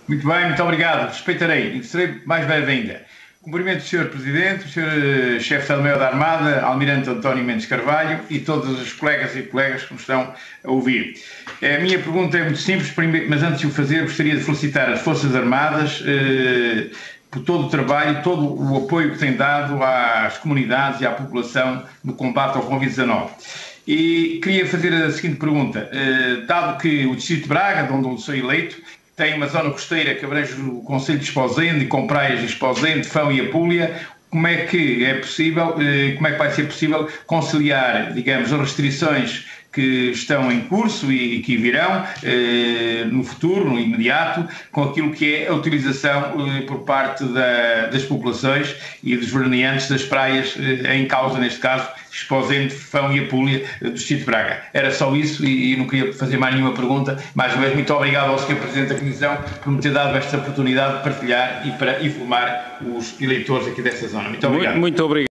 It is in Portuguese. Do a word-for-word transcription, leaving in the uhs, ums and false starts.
Muito bem, muito obrigado. Respeitarei e serei mais breve ainda. Cumprimento o senhor Presidente, o senhor Chefe de Estado-Maior da Armada, Almirante António Mendes Carvalho e todos os colegas e colegas que nos estão a ouvir. A minha pergunta é muito simples, mas antes de o fazer gostaria de felicitar as Forças Armadas eh, por todo o trabalho, todo o apoio que têm dado às comunidades e à população no combate ao Covid dezanove. E queria fazer a seguinte pergunta, eh, dado que o Distrito de Braga, de onde eu sou eleito, tem uma zona costeira que abrange o concelho de Esposende, com praias de Esposende, Fão e Apulia, como é que é possível, como é que vai ser possível conciliar, digamos, as restrições que estão em curso e que virão eh, no futuro, no imediato, com aquilo que é a utilização eh, por parte da, das populações e dos veraneantes das praias eh, em causa, neste caso, Esposende, Fão e Apulia do Distrito de Braga. Era só isso e, e não queria fazer mais nenhuma pergunta. Mais uma vez, muito obrigado ao senhor Presidente da Comissão por me ter dado esta oportunidade de partilhar e para informar os eleitores aqui desta zona. Muito obrigado. Muito, muito obrigado.